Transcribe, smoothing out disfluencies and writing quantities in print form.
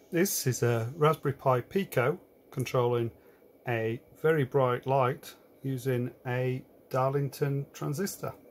This is a Raspberry Pi Pico controlling a very bright light using a Darlington transistor.